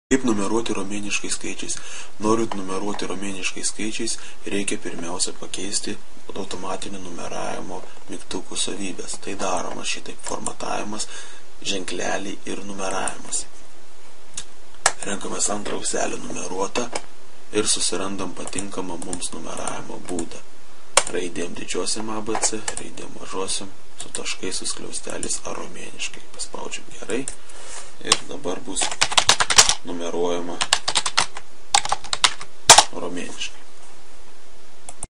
Kaip numeruoti romėniškais skaičiais? Norint numeruoti romėniškais skaičiais, reikia pirmiausia pakeisti automatinio numeravimo mygtukų savybės. Tai daroma šitaip: formatavimas, ženkleliai ir numeravimas. Renkamės antrą auselę numeruotą ir susirandam patinkamą mums numeravimo būdą. Raidėm didžiosiam ABC, raidėm mažosiam, su taškais, su skliausteliais ar romėniškai.